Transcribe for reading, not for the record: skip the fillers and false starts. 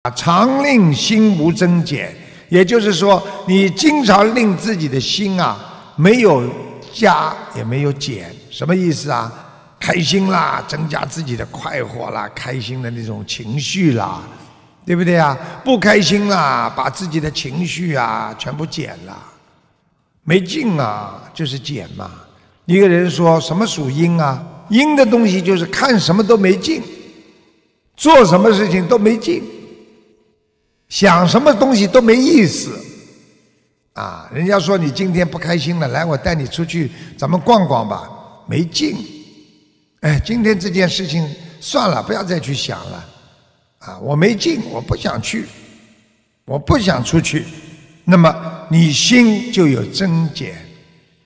常令心无增减，也就是说，你经常令自己的心啊没有加也没有减，什么意思啊？开心啦，增加自己的快活啦，开心的那种情绪啦，对不对啊？不开心啦，把自己的情绪啊全部减了，没劲啊，就是减嘛。一个人说什么属阴啊？阴的东西就是看什么都没劲，做什么事情都没劲，想什么东西都没意思啊！人家说你今天不开心了，来，我带你出去，咱们逛逛吧，没劲。哎，今天这件事情算了，不要再去想了啊！我没劲，我不想去，我不想出去，那么你心就有增减。